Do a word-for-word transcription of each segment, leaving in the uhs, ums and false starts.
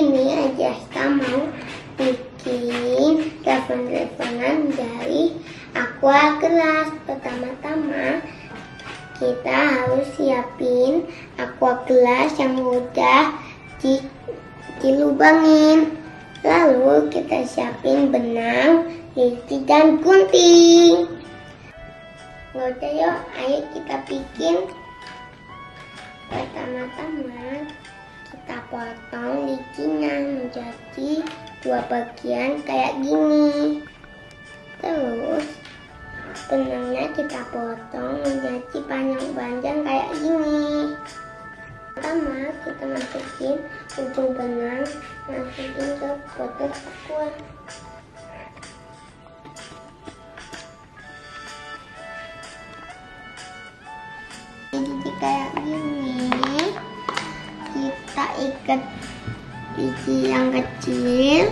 ini Ajaska mau bikin telepon-teleponan dari aqua gelas. Pertama-tama kita harus siapin aqua gelas yang udah di, dilubangin. Lalu kita siapin benang, lidi, dan gunting. Udah yuk, ayo kita bikin. Pertama-tama kita potong lidinya menjadi dua bagian kayak gini. Terus benangnya kita potong menjadi panjang-panjang kayak gini. Pertama kita masukin ujung benang, masukin ke botol aqua. Jadi kayak gini, kita ikat biji yang kecil.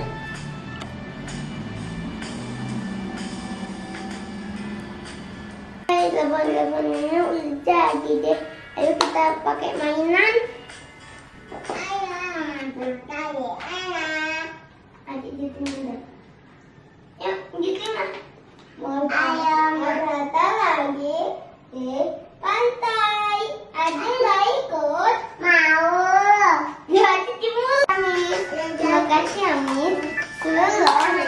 Hai, telepon-teleponnya udah jadi deh. Ayo kita pakai mainan. Ayo, berkali anak. Adik di sini deh. Yuk, di sini. Ayo, berada lagi di pantai. Adik nggak ikut? Mau. Di hati timur. Terima kasih, Amin. Selalu.